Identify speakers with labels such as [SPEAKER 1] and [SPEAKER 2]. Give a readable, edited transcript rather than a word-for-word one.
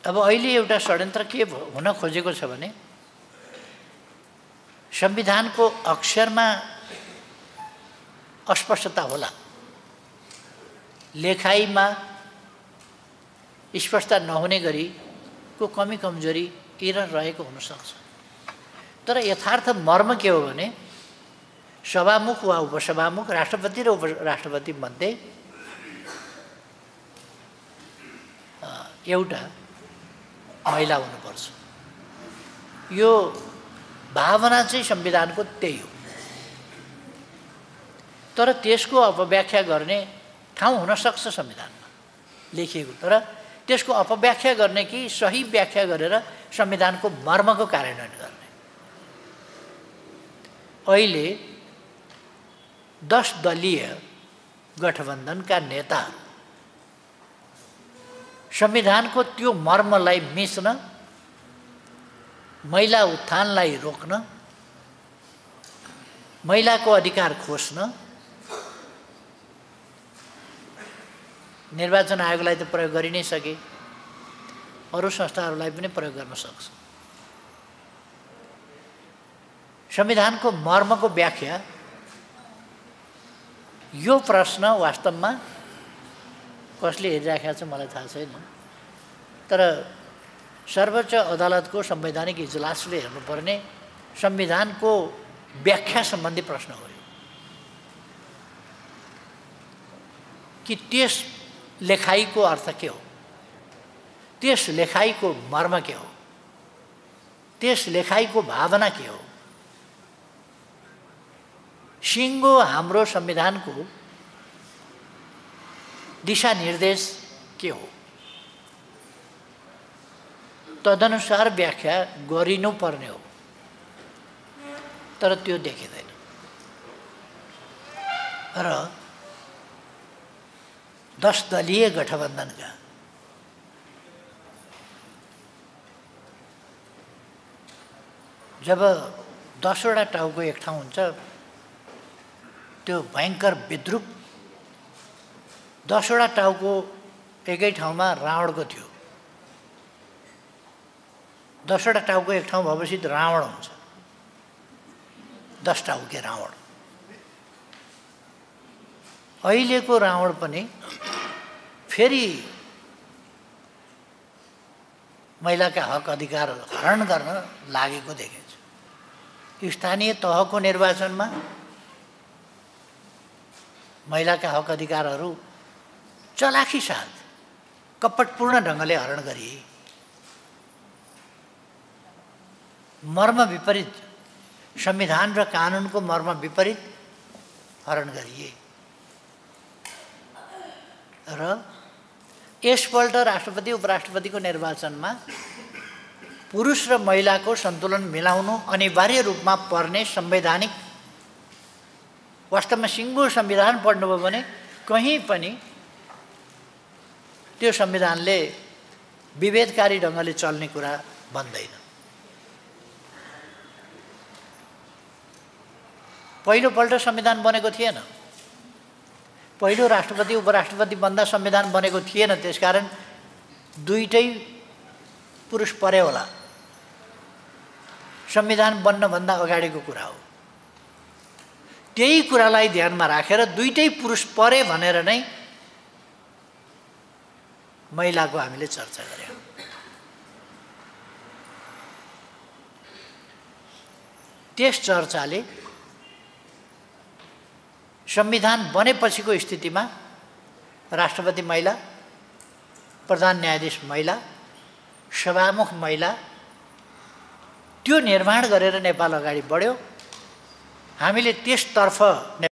[SPEAKER 1] अब अहिले एउटा षड्यन्त्र के हुन खोजेको छ भने संविधानको अक्षरमा अस्पष्टता होला, लेखाइमा स्पष्टता नहुने गरीको कमी कमजोरी एरर रहेको हुन सक्छ। तर यथार्थ मर्म के हो भने सभामुख वा उपसभामुख, राष्ट्रपति र उपराष्ट्रपति मध्ये एउटा महिला हुनुपर्छ। यो भावना चाहिँ संविधानको त्यही हो। तर त्यसको अपव्याख्या गर्ने ठाउँ हुन सक्छ संविधानमा लेखिएको, तर त्यसको अपव्याख्या गर्ने कि सही व्याख्या गरेर संविधानको मर्मको कार्यान्वयन गर्ने। अहिले 10 दलीय गठबन्धनका नेताहरू संविधानको त्यो मर्मलाई मिच्न, महिला उत्थानलाई रोक्न, महिलाको अधिकार खोज्न निर्वाचन आयोगलाई त प्रयोग गरि नै सके, अरू संस्थाहरूलाई पनि प्रयोग गर्न सक्छ। संविधानको मर्मको व्याख्या यो प्रश्न वास्तवमा कसले हेरिराखेको छ मलाई थाहा छैन, तर सर्वोच्च अदालतको संवैधानिक इजलासले हेर्नुपर्ने संविधानको व्याख्या सम्बन्धी प्रश्न हो कि त्यस लेखाइको अर्थ के हो, त्यस लेखाइको मर्म के हो, त्यस लेखाइको भावना के हो। सिङ्गो हाम्रो संविधानको दिशानिर्देश के हो, तदनुसार व्याख्या गरिनुपर्ने हो, तर त्यो देखिँदैन। र 10 दलीय गठबन्धनका जब 10 वटा टाउको एक ठाउँ हुन्छ त्यो भयङ्कर विद्रूप। 10 वटा टाउको एकै ठाउँमा रावणको थियो। 10 वटा टाउको एक ठाउँ भएपछि रावण हुन्छ, 10 टाउके रावण। अहिलेको रावण पनि फेरि महिलाका हक अधिकार हरण गर्न लागेको देखिन्छ। स्थानीय तहको निर्वाचनमा महिलाका हक अधिकारहरू चलाखी साथ कपटपूर्ण ढङ्गले हरण गरिए, मर्म विपरीत, संविधान र कानुनको मर्म विपरीत हरण गरिए। र यसपल्ट राष्ट्रपति उपराष्ट्रपतिको निर्वाचनमा पुरुष र महिलाको सन्तुलन मिलाउनु अनिवार्य रूपमा पर्ने संवैधानिक, वास्तवमा सिङ्गो संविधान पढ्नुभयो भने कहीँ पनि त्यो संविधानले विभेदकारी ढङ्गले चल्ने कुरा भन्दैन। पहिलोपल्ट संविधान बनेको थिएन, पहिलो राष्ट्रपति उपराष्ट्रपति बन्दा संविधान बनेको थिएन, त्यसकारण दुईटै पुरुष परे होला। संविधान बन्नभन्दा अगाडिको कुरा हो। त्यही कुरालाई ध्यानमा राखेर दुईटै पुरुष परे भनेर नै महिलाको हामीले चर्चा गर्यौँ। त्यस चर्चाले संविधान बनेपछिको स्थितिमा राष्ट्रपति महिला, प्रधान न्यायाधीश महिला, सभामुख महिला, त्यो निर्माण गरेर नेपाल अगाडि बढ्यो। हामीले त्यसतर्फ